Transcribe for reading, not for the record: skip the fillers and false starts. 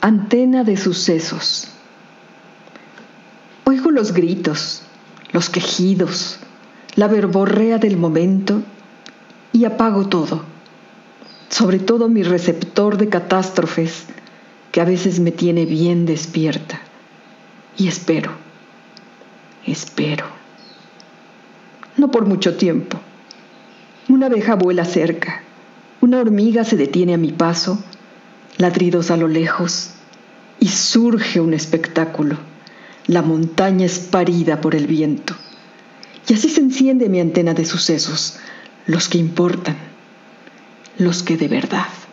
Antena de sucesos. Oigo los gritos, los quejidos, la verborrea del momento y apago todo, sobre todo mi receptor de catástrofes que a veces me tiene bien despierta. Y espero. No por mucho tiempo. Una abeja vuela cerca, una hormiga se detiene a mi paso, ladridos a lo lejos, y surge un espectáculo. La montaña es parida por el viento. Y así se enciende mi antena de sucesos, los que importan, los que de verdad.